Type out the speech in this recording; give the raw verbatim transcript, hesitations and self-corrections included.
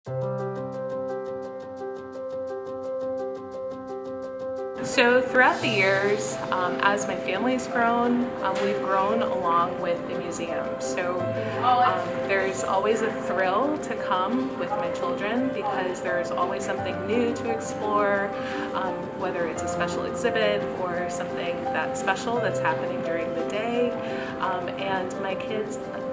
So throughout the years, um, as my family's grown, um, we've grown along with the museum. So um, there's always a thrill to come with my children because there's always something new to explore, um, whether it's a special exhibit or something that's special that's happening during the day. Um, and my kids